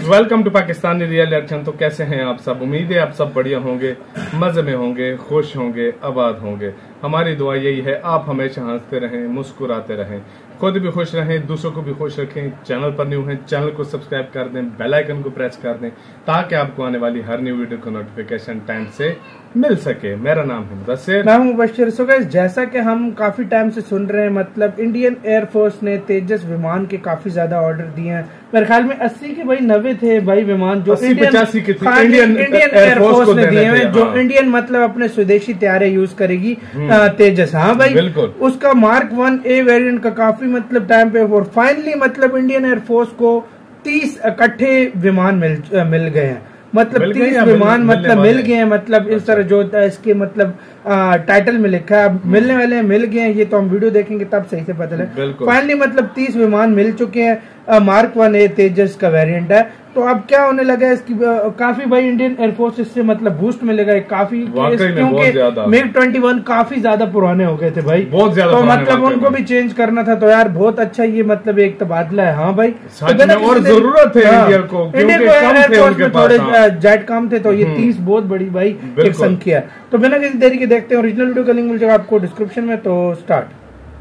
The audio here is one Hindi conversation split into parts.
Guys, welcome to Pakistani real action. तो कैसे हैं आप सब? उम्मीद है आप सब बढ़िया होंगे, मजे में होंगे, खुश होंगे, आबाद होंगे। हमारी दुआ यही है आप हमेशा हंसते रहें, मुस्कुराते रहें, खुद भी खुश रहें, दूसरों को भी खुश रखें। चैनल पर न्यू हैं, चैनल को सब्सक्राइब कर दें, बेल आइकन को प्रेस कर दें ताकि आपको आने वाली हर न्यू वीडियो का नोटिफिकेशन टाइम से मिल सके। मेरा नाम है मुदस्सिर, मैं हूं मुबश्शिर। सो गाइस, जैसा कि हम काफी टाइम से सुन रहे हैं, मतलब इंडियन एयरफोर्स ने तेजस विमान के काफी ज्यादा ऑर्डर दिए हैं। मेरे ख्याल में 80 के भाई 90 थे भाई विमान जो 80-85 के थे इंडियन एयरफोर्स ने दिए हैं, जो इंडियन मतलब अपने स्वदेशी तैयारे यूज करेगी तेजस। हाँ भाई, बिल्कुल। उसका मार्क 1A वेरिएंट का काफी मतलब टाइम पे और फाइनली मतलब इंडियन एयरफोर्स को 30 इकट्ठे विमान मिल गए हैं। मतलब 30 विमान मतलब मिल गए हैं, मतलब इस तरह जो इसके मतलब टाइटल में लिखा है मिलने वाले हैं, मिल गए हैं। ये तो हम वीडियो देखेंगे तब सही से पता चले। फाइनली मतलब 30 विमान मिल चुके हैं। मार्क 1A तेजस का वेरिएंट है। तो अब क्या होने लगा है इसकी काफी भाई इंडियन एयरफोर्स इससे मतलब बूस्ट मिलेगा काफी, क्योंकि MiG-21 काफी ज्यादा पुराने हो गए थे भाई, बहुत ज्यादा। तो मतलब उनको भी चेंज करना था, तो यार बहुत अच्छा ये मतलब एक तबादला है। हाँ भाई, और जरूरत है इंडिया को, एयरफोर्स में थोड़े जेट कम थे, तो ये 30 बहुत बड़ी भाई एक संख्या है। तो बिना किसी देरी के देखते हैं, ओरिजिनल वीडियो का लिंक मिल जाएगा आपको डिस्क्रिप्शन में। तो स्टार्ट।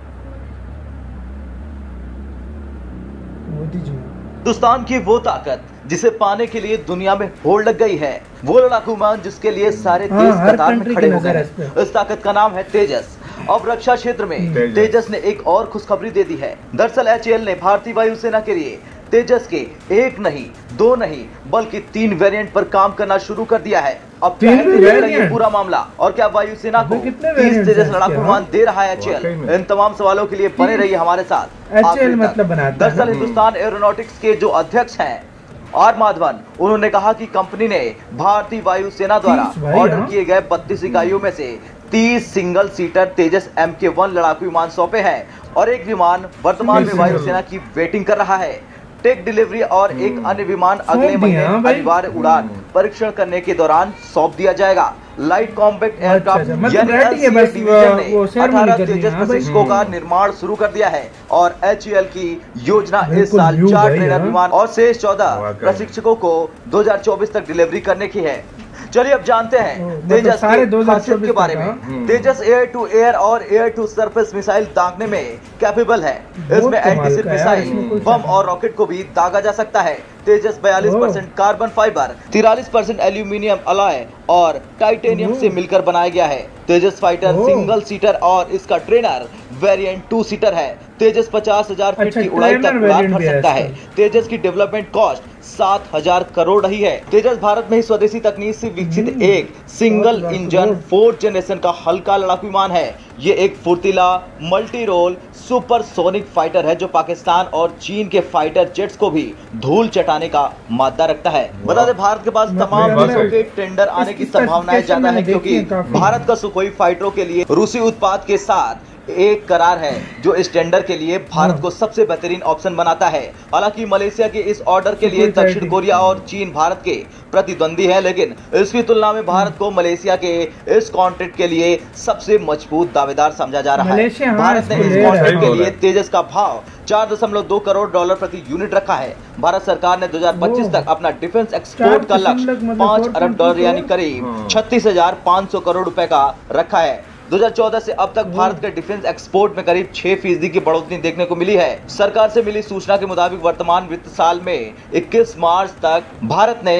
हिंदुस्तान की वो ताकत जिसे पाने के लिए दुनिया में होड़ लग गई है, वो लड़ाकू विमान जिसके लिए सारे देश कतार में खड़े हो गए हैं। इस ताकत का नाम है तेजस। अब रक्षा क्षेत्र में तेजस ने एक और खुशखबरी दे दी है। दरअसल HAL ने भारतीय वायुसेना के लिए तेजस के 1 नहीं 2 नहीं बल्कि 3 वेरिएंट पर काम करना शुरू कर दिया है। अब ये पूरा मामला और क्या वायुसेना को 30 तेजस लड़ाकू विमान दे रहा है HAL? इन तमाम सवालों के लिए बने रहिए हमारे साथ। मतलब दरअसल हिंदुस्तान एरोनॉटिक्स के जो अध्यक्ष हैं आर माधवन, उन्होंने कहा कि कंपनी ने भारतीय वायुसेना द्वारा ऑर्डर किए गए 32 इकाइयों में से 30 सिंगल सीटर तेजस MK1 लड़ाकू विमान सौंपे हैं और एक विमान वर्तमान में वायुसेना की वेटिंग कर रहा है। टेक डिलीवरी और एक अन्य विमान अगले महीने अनिवार्य उड़ान परीक्षण करने के दौरान सौंप दिया जाएगा। लाइट कॉम्पैक्ट एयरक्राफ्ट यानी डिवीजन ने 18 तेजस प्रशिक्षकों का निर्माण शुरू कर दिया है और HAL की योजना इस साल 4 ट्रेनर विमान और शेष 14 प्रशिक्षकों को 2024 तक डिलीवरी करने की है। चलिए अब जानते हैं तेजस के खासियत के बारे में। तेजस एयर टू एयर और एयर टू सरफेस मिसाइल दागने में कैपेबल है। इसमें एंटीशिप मिसाइल, बम और रॉकेट को भी दागा जा सकता है। Tejas 42% carbon fibre, 43% aluminium alloy और टाइटेनियम से मिलकर बनाया गया है। तेजस फाइटर सिंगल सीटर और इसका ट्रेनर वेरिएंट 2 सीटर है। तेजस 50,000 फीट की उड़ाई तक उड़ान भर सकता है। तेजस की डेवलपमेंट कॉस्ट 7,000 करोड़ रही है। तेजस भारत में ही स्वदेशी तकनीक से विकसित एक सिंगल इंजन 4th जनरेशन का हल्का लड़ाकू विमान है। ये एक फुर्तीला मल्टी रोल सुपरसोनिक फाइटर है जो पाकिस्तान और चीन के फाइटर जेट्स को भी धूल चटाने का मादा रखता है। बता दें भारत के पास तमाम देशों के टेंडर आने की संभावनाएं ज्यादा है, क्योंकि भारत का सुखोई फाइटरों के लिए रूसी उत्पाद के साथ एक करार है जो इस टेंडर के लिए भारत को सबसे बेहतरीन ऑप्शन बनाता है। हालांकि मलेशिया के इस ऑर्डर के लिए दक्षिण कोरिया और चीन भारत के प्रतिद्वंदी है, लेकिन इसकी तुलना में भारत को मलेशिया के इस कॉन्ट्रैक्ट के लिए सबसे मजबूत दावेदार समझा जा रहा है। भारत ने इस कॉन्ट्रैक्ट के लिए तेजस का भाव $4.2 करोड़ प्रति यूनिट रखा है। भारत सरकार ने 2025 तक अपना डिफेंस एक्सपोर्ट का लक्ष्य $5 अरब यानी करीब 36,500 करोड़ रुपए का रखा है। 2014 से अब तक भारत के डिफेंस एक्सपोर्ट में करीब 6% की बढ़ोतरी देखने को मिली है। सरकार से मिली सूचना के मुताबिक वर्तमान वित्त साल में 21 मार्च तक भारत ने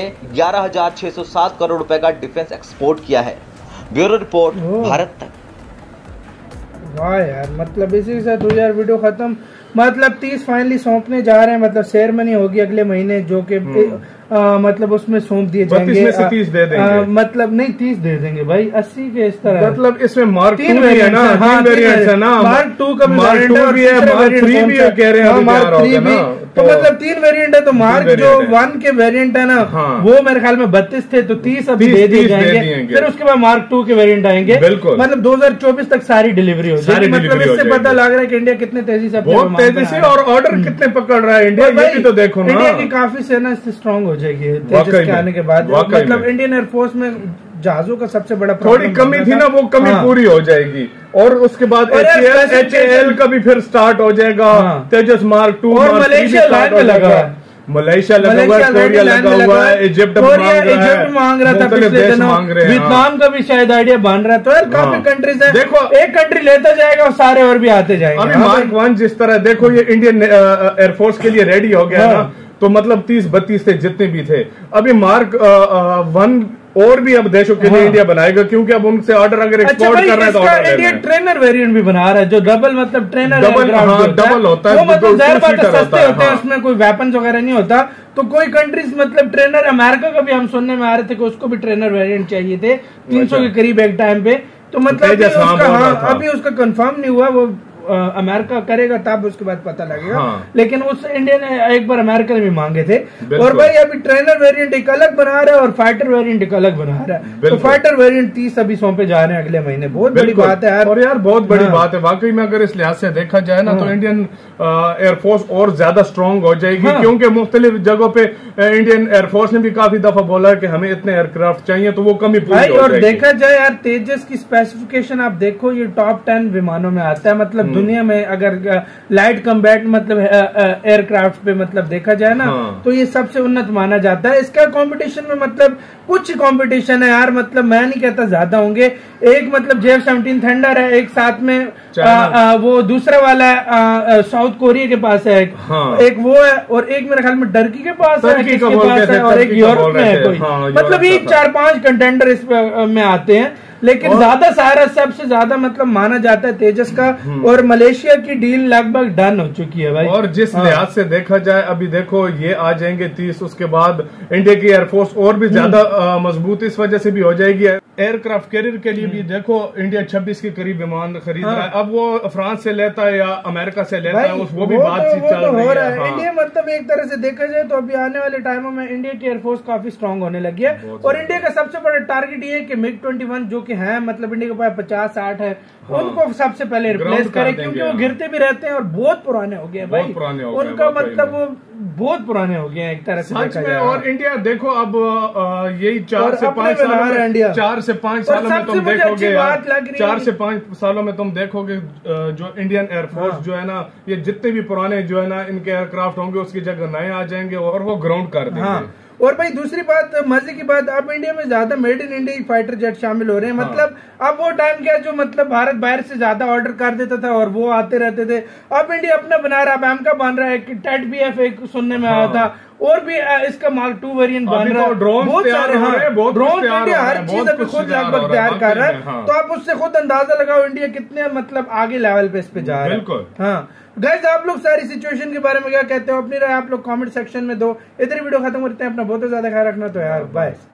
11,607 करोड़ रुपए का डिफेंस एक्सपोर्ट किया है। ब्यूरो रिपोर्ट, भारत तक। वाह यार, मतलब इसी के साथ हो यार वीडियो खत्म। मतलब 30 फाइनली सौंपने जा रहे हैं, मतलब सेरेमनी होगी अगले महीने जो कि मतलब उसमें सौंप दिए जाएंगे। 32 में से 30 दे देंगे। मतलब नहीं 30 दे देंगे भाई, 80 के इस तरह। मतलब इसमें मार्क 2 भी है ना, 3 वेरिएंट्स है ना, मार्क 2 का मार्क 2 भी है, मार्क 3 भी कह रहे हैं, मार्क 3 भी। तो मतलब 3 वेरिएंट है। तो मार्क जो 1 के वेरिएंट है ना, वो मेरे ख्याल में 32 थे, तो 30 अभी दे दिए जाएंगे। फिर उसके बाद मार्क 2 के वेरिएंट आएंगे। मतलब 2024 तक सारी डिलीवरी हो जाएगी। मतलब इससे पता लग रहा है कि इंडिया कितने तेजी से और ऑर्डर कितने पकड़ रहा है इंडिया, ये भी तो देखो ना। इंडिया की काफी सेना स्ट्रांग हो जाएगी तेजस के आने के बाद। मतलब इंडियन एयरफोर्स में जहाजों का सबसे बड़ा थोड़ी कमी थी ना, वो कमी पूरी हो जाएगी। और उसके बाद HAL का भी फिर स्टार्ट हो जाएगा। तेजस मार्क 2 और मलेशिया लाइन में लगा मलेशिया लगा हुआ है, कोरिया लगा हुआ है, इजिप्ट मांग रहा था पिछले दिनों, वियतनाम का भी शायद आइडिया बन रहा है। तो यार काफी कंट्रीज है, देखो एक कंट्री लेता जाएगा और सारे और भी आते जाएंगे। अभी मार्क 1 जिस तरह देखो ये इंडियन एयरफोर्स के लिए रेडी हो गया ना, तो मतलब 30-32 थे जितने भी थे। अभी मार्क 1 और भी अब देशों के लिए इंडिया बनाएगा, क्योंकि अब उनसे ऑर्डर अगर एक्सपोर्ट कर रहा है तो ऑर्डर इंडिया ट्रेनर वेरिएंट भी बना रहा है, जो डबल मतलब ट्रेनर डबल होता है, वो मतलब सस्ते होते हैं, उसमें कोई वेपन्स वगैरह नहीं होता। तो कोई कंट्रीज मतलब ट्रेनर, अमेरिका का भी हम सुनने में आ रहे थे कि उसको भी ट्रेनर वेरिएंट चाहिए थे 300 के करीब एक टाइम पे। तो मतलब अभी उसका कंफर्म नहीं हुआ, वो अमेरिका करेगा तब उसके बाद पता लगेगा। लेकिन उस इंडिया ने एक बार अमेरिका ने भी मांगे थे। और भाई अभी ट्रेनर वेरिएंट एक अलग बना रहा है और फाइटर वेरिएंट एक अलग बना रहा है। तो फाइटर वेरिएंट 30 अभी सौंपे जा रहे हैं अगले महीने। बहुत बड़ी बात है यार, और यार बहुत बड़ी बात है वाकई में। अगर इस लिहाज से देखा जाए ना तो इंडियन एयरफोर्स और ज्यादा स्ट्रांग हो जाएगी, क्योंकि मुख्तलिफ जगहों पे इंडियन एयरफोर्स ने भी काफी दफा बोला है कि हमें इतने एयरक्राफ्ट चाहिए, तो वो कमी पूरी हो और देखा जाए यार तेजस की स्पेसिफिकेशन आप देखो, ये टॉप 10 विमानों में आता है। मतलब दुनिया में अगर लाइट कम्बैट मतलब एयरक्राफ्ट पे मतलब देखा जाए ना, तो ये सबसे उन्नत माना जाता है। इसका कंपटीशन में मतलब कुछ कंपटीशन है यार, मतलब मैं नहीं कहता ज्यादा होंगे। एक मतलब JF-17 थंडर है, एक साथ में वो दूसरा वाला है साउथ कोरिया के पास है, एक वो है, और एक मेरे ख्याल में टर्की के पास है, और एक यूरोप में है कोई। मतलब ये 4-5 कंटेंडर इस में आते हैं। लेकिन ज्यादा सारा सबसे ज्यादा मतलब माना जाता है तेजस का, और मलेशिया की डील लगभग डन हो चुकी है भाई। और जिस लिहाज से देखा जाए अभी देखो ये आ जाएंगे 30, उसके बाद इंडिया की एयरफोर्स और भी ज्यादा मजबूत इस वजह से भी हो जाएगी। एयरक्राफ्ट कैरियर के लिए भी देखो इंडिया 26 के करीब विमान खरीद रहा है। अब वो फ्रांस से लेता है या अमेरिका से लेता है, वो भी बातचीत चल रही है। इंडिया मतलब एक तरह से देखा जाए तो अभी आने वाले टाइमों में इंडिया की एयरफोर्स काफी स्ट्रांग होने लगी है। और इंडिया का सबसे बड़ा टारगेट ये है कि MiG-21 जो कि है मतलब इंडिया के पास 50-60 है, उनको सबसे पहले रिप्लेस करें, क्योंकि वो गिरते भी रहते हैं और बहुत पुराने हो गए भाई। उनका मतलब वो बहुत पुराने हो गए हैं एक तरह से देखा जाए। और इंडिया देखो अब यही 4 से 5 सालों में 4 से 5 सालों में तुम देखोगे, 4 से 5 सालों में तुम देखोगे जो इंडियन एयरफोर्स जो है ना, ये जितने भी पुराने जो है ना इनके एयरक्राफ्ट होंगे उसकी जगह नए आ जाएंगे और वो ग्राउंड कर देंगे। और भाई दूसरी बात मजे की बात, अब इंडिया में ज्यादा made in India fighter jet शामिल हो रहे हैं। मतलब अब वो टाइम क्या जो मतलब भारत बाहर से ज्यादा ऑर्डर कर देता था और वो आते रहते थे। अब इंडिया अपना बना रहा है, अब एमका बन रहा है, टेट BF एक सुनने में आया था, और भी इसका Mark 2 वेरिएंट बन रहा है। बहुत सारे ड्रोन इंडिया हर चीज अभी खुद लगभग तैयार कर रहा है। तो आप उससे खुद अंदाजा लगाओ इंडिया कितने मतलब आगे लेवल पे इस पे जा रहा है। हाँ गाइस, आप लोग सारी सिचुएशन के बारे में क्या कहते हो? अपनी राय आप लोग कमेंट सेक्शन में दो। इधर वीडियो खत्म करते हैं। अपना बहुत ज्यादा ख्याल रखना। तो यार बाय।